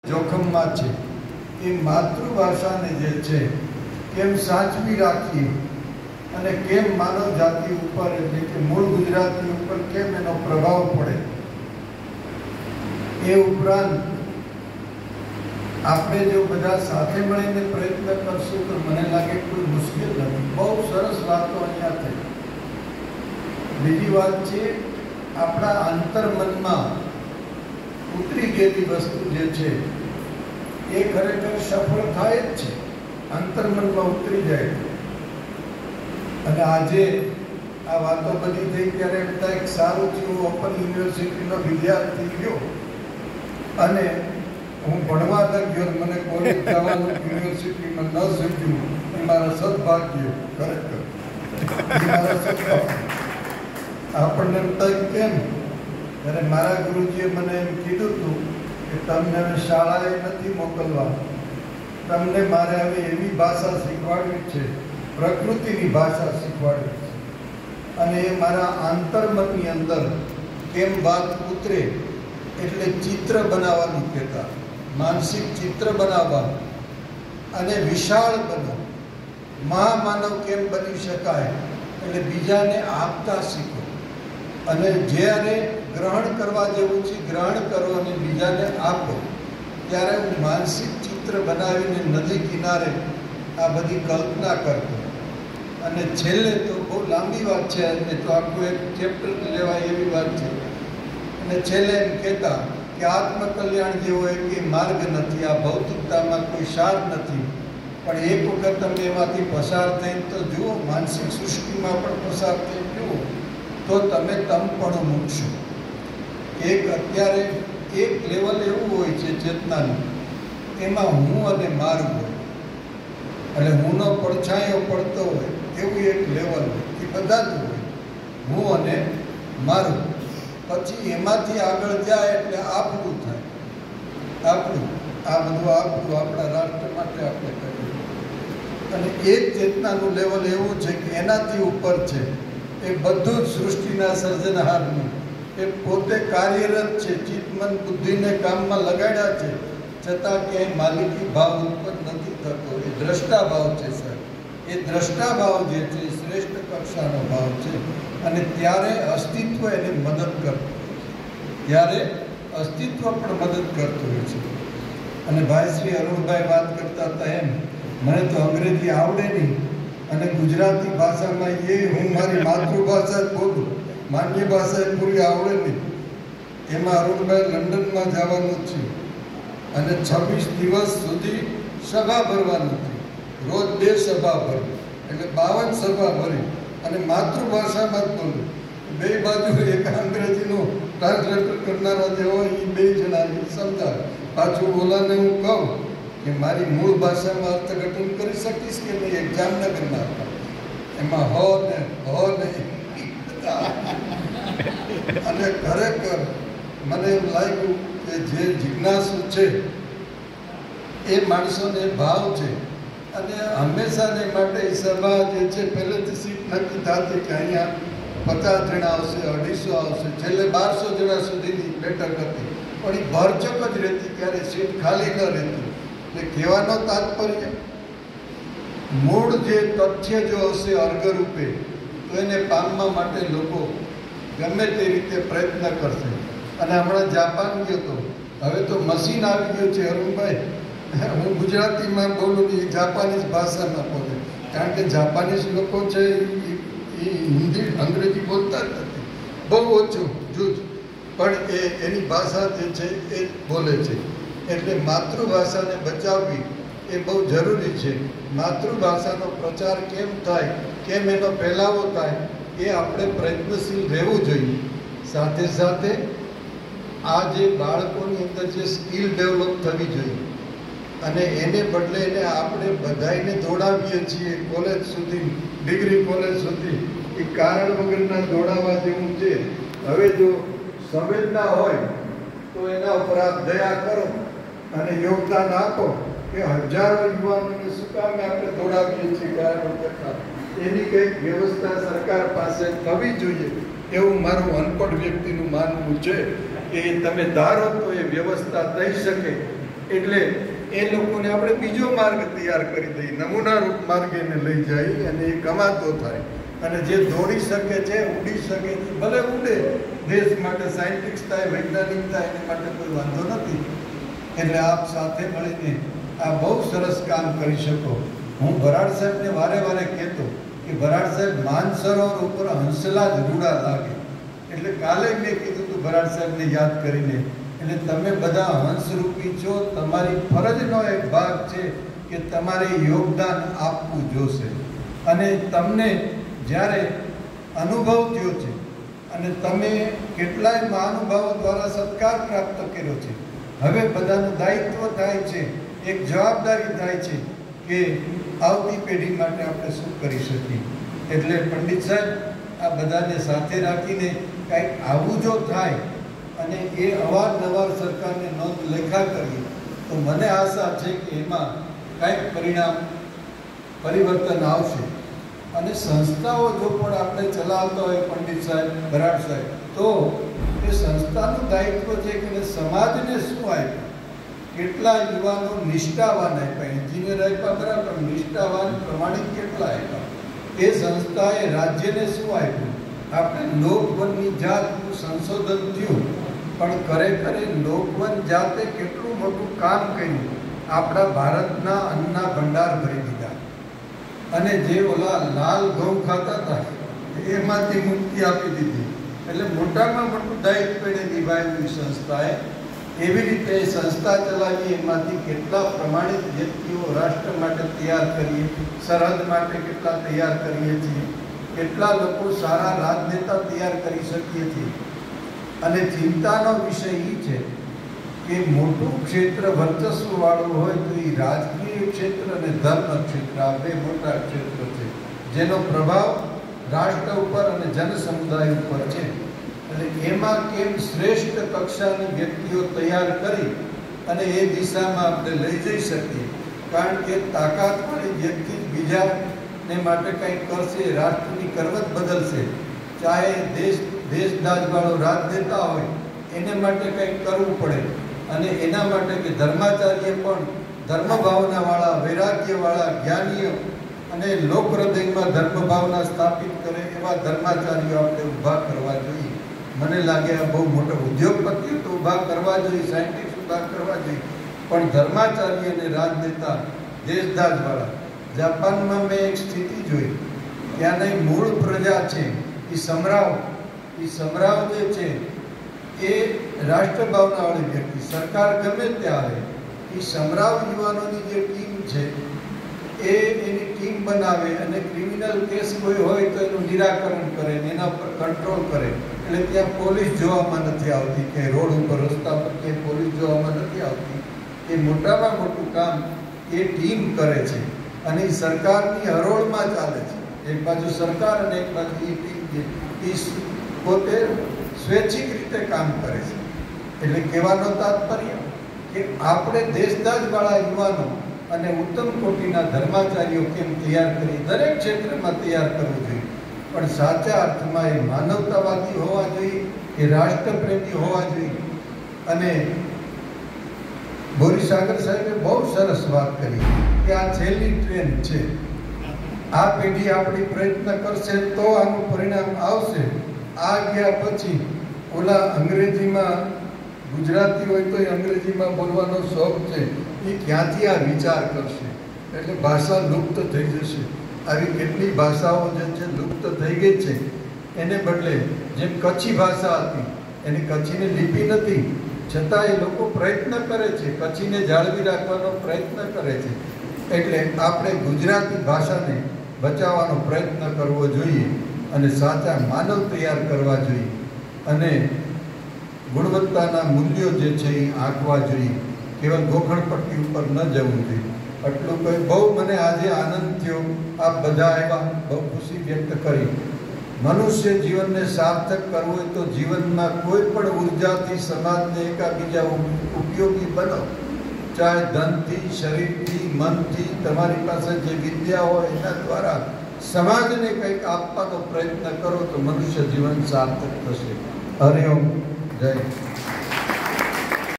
જોખમમાં છે એ માતૃભાષાને જે છે કેમ સાચવી રાખીએ અને કેમ માનવ જાતિ ઉપર એટલે કે મૂળ ગુજરાતી ઉપર કેમ એનો પ્રભાવ પડે, એ ઉપરાંત આપણે જો બધા સાથે મળીને પ્રયત્ન કરશું તો મને લાગે કોઈ મુશ્કેલ નથી. બહુ સરસ વાતો અહીંયા થઈ. બીજી વાત છે, આપણા અંતર્મનમાં ઉતરી ગયેલી વસ્તુ જે છે એ ખરેખર સફળ થાય જ છે, અંતર્મનમાં ઉતરી જાય. અને આજે આ વાતો બધી થઈ ત્યારે એમ થાય કે સારું થયું ઓપન યુનિવર્સિટીનો વિદ્યાર્થી ગયો અને હું ભણવા તક ગયો, મને કોલેજ જવાનું યુનિવર્સિટીમાં ન શીખ્યું, એ મારા સદભાગ્ય ખરેખર મારા સદભાગ્ય. આપણને એમ થાય કેમ, ત્યારે મારા ગુરુજીએ મને એમ કીધું હતું કે તમને હવે શાળાએ નથી મોકલવા, તમને મારે હવે એવી ભાષા શીખવાડવી છે, પ્રકૃતિની ભાષા શીખવાડવી છે. અને એ મારા આંતરમનની અંદર કેમ વાત ઉતરે એટલે ચિત્ર બનાવવાનું કહેતા, માનસિક ચિત્ર બનાવવાનું અને વિશાળ બનો, મહામાનવ કેમ બની શકાય એટલે બીજાને આપતા શીખો. અને જ્યારે ગ્રહણ કરવા જેવું છે ગ્રહણ કરો અને બીજાને આપો. ત્યારે હું માનસિક ચિત્ર બનાવીને નદી કિનારે આ બધી કલ્પના કરતો. અને છેલ્લે તો બહુ લાંબી વાત છે, એટલે તો આખું એક ચેપ્ટર લેવાય એવી વાત છે. અને છેલ્લે એમ કહેતા કે આત્મકલ્યાણ જેવો એક માર્ગ નથી, આ ભૌતિકતામાં કોઈ સાર નથી, પણ એક વખત તમે એમાંથી પસાર થઈને તો જુઓ, માનસિક સૃષ્ટિમાં પણ પસાર થઈને જુઓ તો તમે તમપણું મૂકશો. એક અત્યારે એક લેવલ એવું હોય છે ચેતનાનું, એમાં હું અને મારું હોય, એટલે હુંનો પડછાયો પડતો હોય એવું એક લેવલ હોય, એ બધા જ હોય, હું અને મારું. પછી એમાંથી આગળ જાય એટલે આપણું થાય, આપણું, આ બધું આપણું, આપણા રાષ્ટ્ર માટે આપણે કરીએ. અને એક ચેતનાનું લેવલ એવું છે કે એનાથી ઉપર છે, એ બધું જ સૃષ્ટિના સર્જનહારનું, એ પોતે કાર્યરત છે, ચિત્તમન બુદ્ધિને કામમાં લગાડ્યા છે, છતાં ક્યાંય માલિકી ભાવ ઉત્પન્ન નથી થતો. એ દ્રષ્ટા ભાવ છે સર, એ દ્રષ્ટા ભાવ જે છે એ શ્રેષ્ઠ કક્ષાનો ભાવ છે. અને ત્યારે અસ્તિત્વ એને મદદ કરતું, ત્યારે અસ્તિત્વ પણ મદદ કરતું હોય છે. અને ભાઈ શ્રી અરુણભાઈ વાત કરતા હતા એમ, મને તો અંગ્રેજી આવડે નહીં અને ગુજરાતી ભાષામાં એ હું મારી માતૃભાષા જ બોલું, માન્ય ભાષા એ પૂરી આવડે નહીં. એમાં અરુણભાઈ લંડનમાં જવાનું છે અને 26 દિવસ સુધી સભા ભરવાનું છે, રોજ 2 સભા ભરવી, એટલે 52 સભા ભરી અને માતૃભાષામાં જ બોલું. બે બાજુ એક અંગ્રેજીનો ટ્રાન્સલેટર કરનારા જે હોય એ 2 જણાને સમજાવે. પાછું બોલાને હું કહું કે મારી મૂળ ભાષામાં અર્થઘટન કરી શકીશ કે નહીં, એક જામનગરના હતા, એમાં હો ને અને ખરેખર મને એમ લાગ્યું કે જે જિજ્ઞાસુ છે એ માણસોને ભાવ છે. અને હંમેશાને માટે સભા જે છે પહેલેથી સીટ નક્કી થતી કે અહીંયા 50 જણા આવશે, 250 આવશે, છેલ્લે 1200 જણા સુધીની બેઠક હતી, પણ એ ભરચક જ રહેતી, ત્યારે સીટ ખાલી ન રહેતી. એટલે કહેવાનો તાત્પર્ય, મૂળ જે તથ્ય જો હશે અર્ગરૂપે તો એને પામવા માટે લોકો ગમે તે રીતે પ્રયત્ન કરશે. અને હમણાં જાપાન ગયો તો, હવે તો મશીન આવી ગયું છે અરુણભાઈ, હું ગુજરાતીમાં બોલું એ જાપાનીઝ ભાષામાં બોલે, કારણ કે જાપાનીઝ લોકો છે એ હિન્દી અંગ્રેજી બોલતા જ નથી, બહુ ઓછું જૂજ, પણ એની ભાષા જે છે એ બોલે છે. એટલે માતૃભાષાને બચાવવી એ બહુ જરૂરી છે. માતૃભાષાનો પ્રચાર કેમ થાય, કેમ એનો ફેલાવો થાય, એ આપણે પ્રયત્નશીલ રહેવું જોઈએ. સાથે સાથે આ જે બાળકોની અંદર જે સ્કિલ ડેવલપ થવી જોઈએ, અને એને બદલે એને આપણે બધાને દોડાવીએ છીએ કોલેજ સુધી, ડિગ્રી કોલેજ સુધી, એ કારણ વગરના દોડાવવા જેવું છે. હવે જો સંવેદના હોય તો એના ઉપર આપ દયા કરો અને યોગદાન આપો કે હજારો યુવાનોને શું કામે આપણે દોડાવીએ છીએ કારણ વગરના, એની કંઈક વ્યવસ્થા સરકાર પાસે થવી જોઈએ એવું મારું અનપઢ વ્યક્તિનું માનવું છે. કે તમે ધારો તો એ વ્યવસ્થા થઈ શકે એટલે એ લોકોને આપણે બીજો માર્ગ તૈયાર કરી દઈએ, નમૂનારૂપ માર્ગ એને લઈ જઈએ અને એ કમાતો થાય. અને જે દોડી શકે છે, ઉડી શકે છે, ભલે ઉડે, દેશ માટે સાયન્ટિસ્ટ થાય, વૈજ્ઞાનિક થાય, એને માટે કોઈ વાંધો નથી. એટલે આપ સાથે મળીને આ બહુ સરસ કામ કરી શકો. હું બરાડ સાહેબને વારે વારે કહેતો કે બરાડ સાહેબ માનસરોવર ઉપર હંસલા જ રૂડા લાગે. એટલે કાલે મેં કીધું હતું બરાડ સાહેબને યાદ કરીને, એટલે તમે બધા હંસરૂપી છો, તમારી ફરજનો એક ભાગ છે કે તમારે યોગદાન આપવું જોશે. અને તમને જ્યારે અનુભવ થયો છે અને તમે કેટલાય મહાનુભાવો દ્વારા સત્કાર પ્રાપ્ત કર્યો છે, હવે બધાનું દાયિત્વ થાય છે, એક જવાબદારી થાય છે કે આવતી પેઢી માટે આપણે શું કરી શકીએ. એટલે પંડિત સાહેબ, આ બધાને સાથે રાખીને કંઈક આવું જો થાય અને એ અવારનવાર સરકારને નોંધ લેખા કરીએ તો મને આશા છે કે એમાં કંઈક પરિવર્તન આવશે. અને સંસ્થાઓ જો પણ આપણે ચલાવતા હોય પંડિત સાહેબ, બરાડ સાહેબ, તો એ સંસ્થાનું દાયિત્વ છે કે સમાજને શું આપ્યું. કેટલા યુવાનો નિષ્ઠાવાન આપ્યા, એન્જિનિયર આપ્યા બરાબર, નિષ્ઠાવાન પ્રમાણિક કેટલા આપ્યા. એ સંસ્થાએ રાજ્યને શું આપ્યું. આપણે લોકવનની જાતનું સંશોધન થયું, પણ ખરેખર લોકવન જાતે કેટલું મોટું કામ કર્યું. આપણા ભારતના અન્નના ભંડાર ભરી દીધા. અને જે ઓલા લાલ ઘઉં ખાતા હતા એમાંથી મુક્તિ આપી દીધી. એટલે મોટામાં મોટું દાયિત્વ એને નિભાવ્યું સંસ્થાએ. એવી રીતે સંસ્થા ચલાવી, એમાંથી કેટલા પ્રમાણિત વ્યક્તિઓ રાષ્ટ્ર માટે તૈયાર કરીએ, સરહદ માટે કેટલા તૈયાર કરીએ છીએ, કેટલા લોકો સારા રાજનેતા તૈયાર કરી શકીએ છીએ. અને ચિંતાનો વિષય એ છે કે મોટું ક્ષેત્ર વર્ચસ્વવાળું હોય તો એ રાજકીય ક્ષેત્ર અને ધર્મ ક્ષેત્ર, આ બે મોટા ક્ષેત્ર છે જેનો પ્રભાવ રાષ્ટ્ર ઉપર અને જન સમુદાય ઉપર છે. એટલે એમાં કેમ શ્રેષ્ઠ કક્ષાની વ્યક્તિઓ તૈયાર કરી અને એ દિશામાં આપણે લઈ જઈ શકીએ. કારણ કે તાકાતવાળી વ્યક્તિ બીજાને માટે કંઈક કરશે, રાષ્ટ્રની કરવત બદલશે. ચાહે દેશદાજવાળો રાજનેતા હોય, એને માટે કંઈક કરવું પડે. અને એના માટે કે ધર્માચાર્ય પણ ધર્મભાવનાવાળા, વૈરાગ્યવાળા, જ્ઞાનીઓ અને લોક હૃદયમાં ધર્મભાવના સ્થાપિત કરે એવા ધર્માચાર્યો આપણે ઊભા કરવા જોઈએ. મને લાગે આ બહુ મોટો ઉદ્યોગપતિઓ તો ઊભા કરવા જોઈએ, સાયન્ટિસ્ટ ઊભા કરવા જોઈએ, પણ ધર્માચાર્ય અને રાજનેતા દેશદાજવાળા. જાપાનમાં મેં એક સ્થિતિ જોઈ, ત્યાંની મૂળ પ્રજા છે એ સમરાવ જે છે એ રાષ્ટ્રભાવનાવાળી વ્યક્તિ, સરકાર ગમે ત્યાં આવે, એ સમરાવ યુવાનોની જે ટીમ છે એ એની ટીમ બનાવે અને ક્રિમિનલ કેસ કોઈ હોય તો એનું નિરાકરણ કરે, એના પર કંટ્રોલ કરે. એટલે ત્યાં પોલીસ જોવામાં નથી આવતી, કે રોડ ઉપર રસ્તા પર ક્યાંય પોલીસ જોવામાં નથી આવતી. એ મોટામાં મોટું કામ એ ટીમ કરે છે અને એ સરકારની હરોળમાં ચાલે છે. એક બાજુ સરકાર અને એક બાજુ એ ટીમ જે પોતે સ્વૈચ્છિક રીતે કામ કરે છે. એટલે કહેવાનો તાત્પર્ય કે આપણે દેશદાજવાળા યુવાનો અને ઉત્તમ કોટીના ધર્માચાર્યો કેમ તૈયાર કરી, દરેક ક્ષેત્રમાં તૈયાર કરવું જોઈએ. પણ સાચા અર્થમાં એ માનવતાવાદી હોવા જોઈએ, એ રાષ્ટ્રપ્રેમી હોવા જોઈએ. અને બોરીસાગર સાહેબે બહુ સરસ વાત કરી કે આ છેલ્લી ટ્રેન છે. આ પેઢી આપણી પ્રયત્ન કરશે તો આનું પરિણામ આવશે. આ ગયા પછી ઓલા અંગ્રેજીમાં, ગુજરાતી હોય તો એ અંગ્રેજીમાં બોલવાનો શોખ છે, એ ક્યાંથી આ વિચાર કરશે. એટલે ભાષા લુપ્ત થઈ જશે. આવી કેટલી ભાષાઓ જે છે લુપ્ત થઈ ગઈ છે. એને બદલે જેમ કચ્છી ભાષા હતી, એની કચ્છીની લિપિ નથી, છતાં એ લોકો પ્રયત્ન કરે છે, કચ્છીને જાળવી રાખવાનો પ્રયત્ન કરે છે. એટલે આપણે ગુજરાતી ભાષાને બચાવવાનો પ્રયત્ન કરવો જોઈએ અને સાચા માનવ તૈયાર કરવા જોઈએ અને ગુણવત્તાના મૂલ્યો જે છે એ આંકવા જોઈએ. કેવલ ગોખણપટ્ટી ઉપર ન જવું જોઈએ. આટલું કંઈ બહુ મને આજે આનંદ થયો. આપ બધા આવ્યા, બહુ ખુશી વ્યક્ત કરી. મનુષ્ય જીવનને સાર્થક કરવું હોય તો જીવનમાં કોઈ પણ ઉર્જાથી સમાજને એકાબીજા ઉપયોગી બનો. ચાહે ધનથી, શરીરથી, મનથી, તમારી પાસે જે વિદ્યા હોય એના દ્વારા સમાજને કંઈક આપવાનો પ્રયત્ન કરો તો મનુષ્ય જીવન સાર્થક થશે. હરિઓમ, જય.